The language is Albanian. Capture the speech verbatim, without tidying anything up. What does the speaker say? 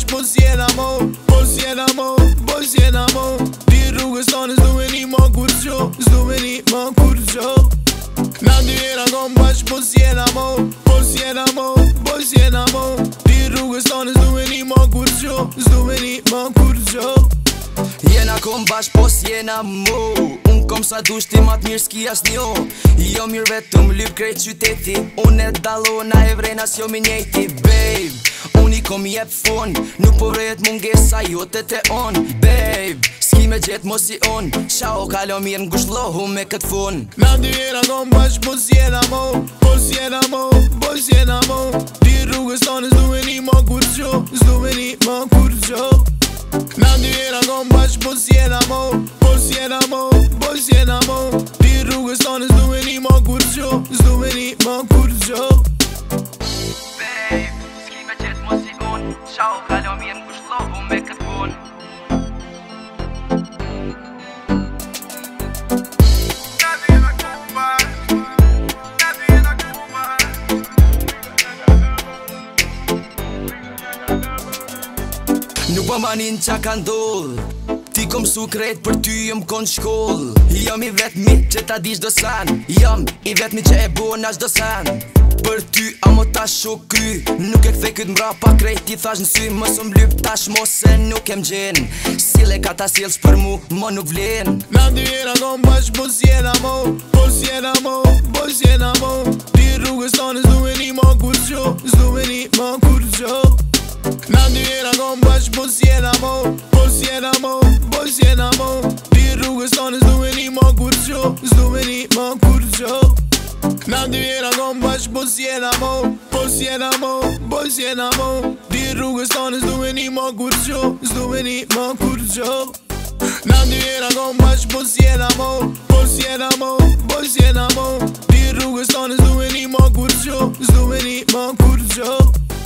po s'jena mo, po s'jena mo, po s'jena mo. Ti rrugës tonë s'du me ni ma kur gjo, s'du me ni ma kur gjo. Na dy jena kom bash po s'jena mo, po s'jena mo, po s'jena mo. Ti rrugës tonë s'du me ni ma kur gjo, s'du me ni ma kur gjo. Jena kom bash po s'jena mo, unë kom sa dush ti mat mirë s'ki as njo. Jo mirë vetëm lyp krejt qyteti, unë e dalona e vrena s'jo mi njejti. Babe, unë i kom jep fun, nuk po vrejet mungesa jote te on. Babe, s'ki me gjet mos i on, shao kalo mirë ngushlohu me kët fun. Na dy jena kom bash po s'jena mo, po s'jena mo, po s'jena mo. Ti rrugës tonë s'du me ni ma kur gjo, s'du me ni ma kur gjo. Na dy jena kom bash po s'jena mo, po s'jena mo, po s'jena mo. Ti rrugës tonë s'du me ni ma kur gjo, s'du me ni ma kur gjo. Babe, s'ki me gjet mos i on, shao kalo mirë ngushlohu me kët fun. Nuk po manin qa ka ndodh, ti kom su krejt për ty jëm kon shkoll. Jam i vetmi që ta dish do san, jam i vetmi që e bon as do san. Për ty amo ta shok kry, nuk e kthej këtë mra pa krejt. Ti thash në sy më sëm lyp tash mo se nuk em gjen. Sile ka ta silës për mu, mo nuk vlen. Na dy jena kom bash po s'jena mo, po s'jena mo, po s'jena mo. Ti rrugës tonë s'du me ni ma kur gjo, s'du me ni ma kur gjo. Na dy jena kom bash po s'jena mo, po s'jena mo, po s'jena mo. Ti rrugës tonë s'du me ni ma kur gjo, s'du me ni ma kur gjo. Na dy jena kom bash po s'jena mo, po s'jena mo, po s'jena mo. Ti rrugës tonë s'du me ni ma kur gjo, s'du me ni ma kur gjo. Na dy jena kom bash po s'jena mo, po s'jena mo, po s'jena mo. Ti rrugës tonë s'du me ni ma kur gjo, s'du me ni ma kur gjo.